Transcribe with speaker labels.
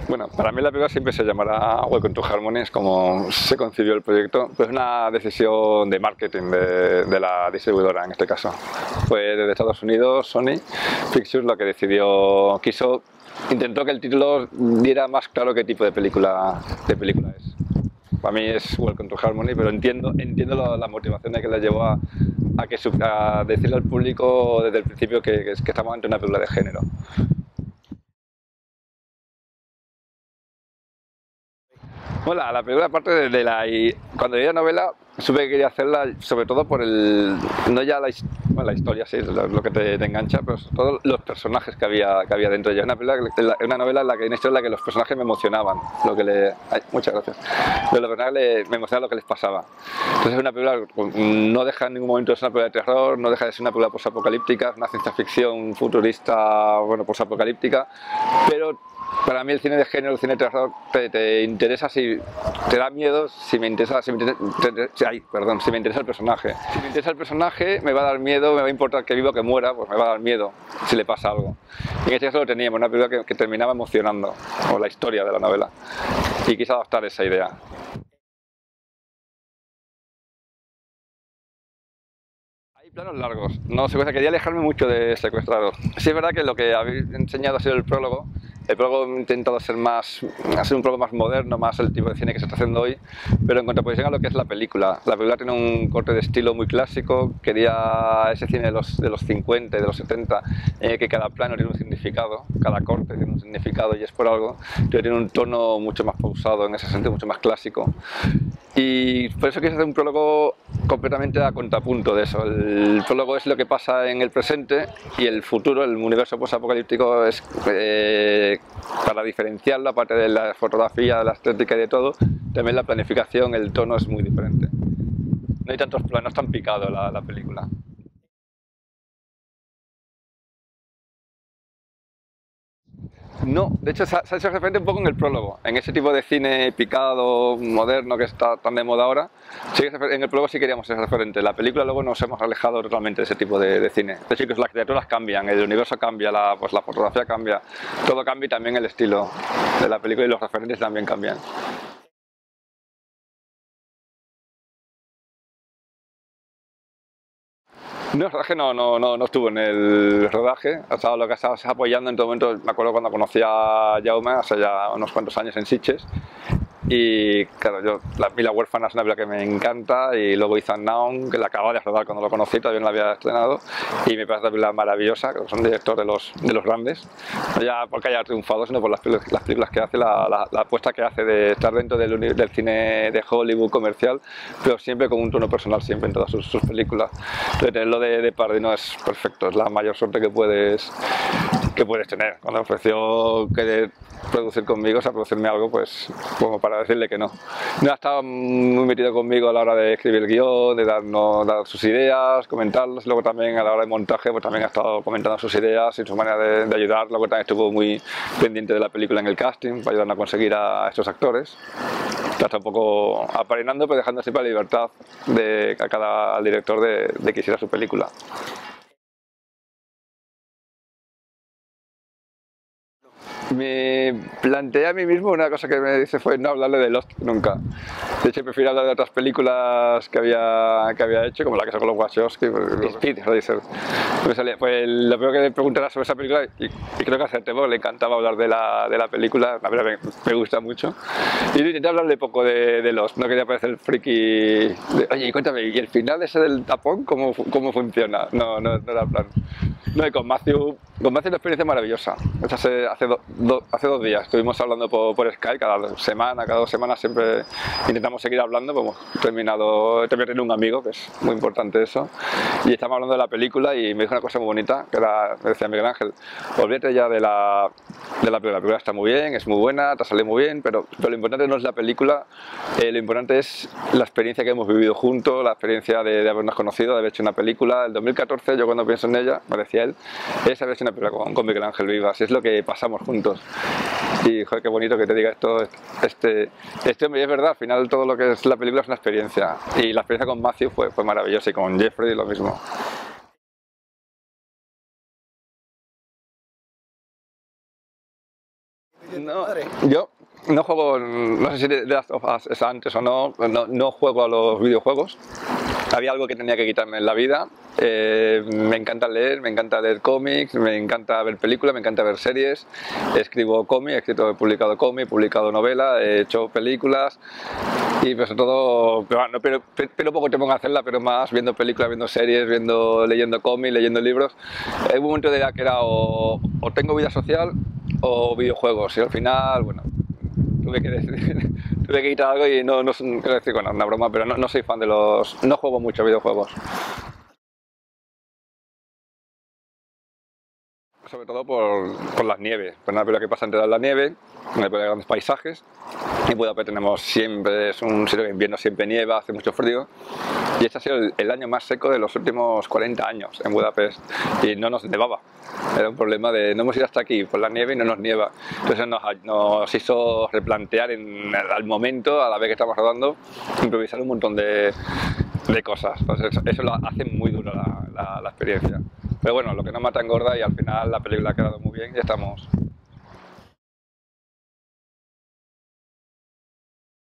Speaker 1: Bueno, para mí la película siempre se llamará Welcome to Harmony, es como se concibió el proyecto, pero es una decisión de marketing de la distribuidora en este caso. Fue desde Estados Unidos, Sony Pictures lo que intentó que el título diera más claro qué tipo de película es. Para mí es Welcome to Harmony, pero entiendo la motivación que les llevó a decirle al público desde el principio que estamos ante una película de género. Bueno, la película aparte cuando leí la novela supe que quería hacerla sobre todo por no ya la historia, sí, es lo que te engancha, pero sobre todo los personajes que había dentro de ella. Una novela en la que, una historia en la que los personajes me emocionaban, muchas gracias, pero los personajes me emocionaban lo que les pasaba. Entonces es una película, no deja en ningún momento de ser una película de terror, no deja de ser una película posapocalíptica, una ciencia ficción futurista, bueno, posapocalíptica, pero para mí el cine de género, el cine de terror, te interesa si te da miedo, si me interesa el personaje. Si me interesa el personaje, me va a dar miedo, me va a importar que viva o que muera, pues me va a dar miedo si le pasa algo. Y en este caso lo teníamos, una película que terminaba emocionando, o la historia de la novela, y quise adaptar esa idea. Hay planos largos, no quería alejarme mucho de Secuestrados. Sí es verdad que lo que habéis enseñado ha sido el prólogo he intentado hacer un prólogo más moderno, más el tipo de cine que se está haciendo hoy, pero en contraposición a lo que es la película. La película tiene un corte de estilo muy clásico, quería ese cine de los 50 y de los 70, que cada plano tiene un significado, cada corte tiene un significado y es por algo, pero tiene un tono mucho más pausado, en ese sentido mucho más clásico. Y por eso quise hacer un prólogo completamente a contrapunto de eso. El prólogo es lo que pasa en el presente y el futuro, el universo posapocalíptico, es para diferenciarlo, aparte de la fotografía, de la estética y de todo, también la planificación, el tono es muy diferente. No hay tantos planos, tan picado la película. No, de hecho se ha hecho referente un poco en el prólogo, en ese tipo de cine picado, moderno que está tan de moda ahora. Sí, en el prólogo sí queríamos ser referente. La película luego nos hemos alejado totalmente de ese tipo de cine. De hecho, las criaturas cambian, el universo cambia, la fotografía cambia, todo cambia y también el estilo de la película y los referentes también cambian. No, el rodaje no estuvo en el rodaje, lo que estabas apoyando en todo momento. Me acuerdo cuando conocí a Jaume hace ya unos cuantos años en Sitges. Y claro, La huérfana es una película que me encanta, y luego hizo Unknown, que la acababa de rodar cuando lo conocí, todavía no la había estrenado, y me parece una película maravillosa, que son director de los grandes, no ya porque haya triunfado, sino por las películas que hace, la apuesta que hace de estar dentro del cine de Hollywood comercial, pero siempre con un tono personal, siempre en todas sus películas. Entonces, tenerlo de padrino es perfecto, es la mayor suerte que puedes tener. Cuando ofreció querer producir conmigo, o sea, producirme algo, pues como para decirle que no. No ha estado muy metido conmigo a la hora de escribir el guión, de dar sus ideas, comentarlas, luego también a la hora de montaje, pues también ha estado comentando sus ideas y su manera de ayudar, luego también estuvo muy pendiente de la película en el casting, para ayudarnos a conseguir a estos actores. Está un poco apadrinando, pero dejando siempre la libertad a cada director de que hiciera su película. Me planteé a mí mismo una cosa que me dice fue no hablarle de Lost nunca. De hecho, prefiero hablar de otras películas que había hecho, como la que sacó los Wachowski, Speed Racer. Pues lo primero que me preguntará sobre esa película, y creo que acerté, porque le encantaba hablar de la película, la verdad me gusta mucho. Y intenté hablarle poco de Lost, no quería parecer el friki. Oye, cuéntame, ¿y el final ese del tapón cómo funciona? No era plan. No, y con Matthew una experiencia maravillosa. Hace 2 días estuvimos hablando por Skype, cada 2 semanas siempre intentamos seguir hablando, pues hemos terminado, también tengo un amigo, que es muy importante eso, y estamos hablando de la película y me dijo una cosa muy bonita, me decía Miguel Ángel, olvídate ya de la película. La película está muy bien, es muy buena, te sale muy bien, pero lo importante no es la película, lo importante es la experiencia que hemos vivido juntos, la experiencia de habernos conocido, de haber hecho una película. El 2014, yo cuando pienso en ella, me decía él, es haber hecho una película con Miguel Ángel Vivas, es lo que pasamos juntos. Y joder, qué bonito que te diga esto este hombre, y es verdad, al final todo lo que es la película es una experiencia, y la experiencia con Matthew fue maravillosa, y con Jeffrey lo mismo. No, yo no juego, no sé si The Last of Us es antes o no, no juego a los videojuegos. Había algo que tenía que quitarme en la vida. Me encanta leer cómics, me encanta ver películas, me encanta ver series. Escribo cómics, he publicado cómics, he publicado novela, he hecho películas y pues todo, pero poco tiempo en hacerla, pero más viendo películas, viendo series, leyendo cómics, leyendo libros. Hay un momento de edad que era o tengo vida social o videojuegos y al final, bueno, tuve que quitar algo y no quiero decir, bueno, una broma, pero no soy fan no juego mucho a videojuegos. Sobre todo por las nieves, por una película que pasa entre la nieve, una película de grandes paisajes. En Budapest tenemos siempre, es un sitio que en invierno siempre nieva, hace mucho frío. Y este ha sido el año más seco de los últimos 40 años en Budapest. Y no nos nevaba. Era un problema de no hemos ido hasta aquí por la nieve y no nos nieva. Entonces nos hizo replantear al momento, a la vez que estamos rodando, improvisar un montón de cosas. Entonces eso lo hace muy dura la experiencia. Pero bueno, lo que no mata engorda y al final la película ha quedado muy bien y estamos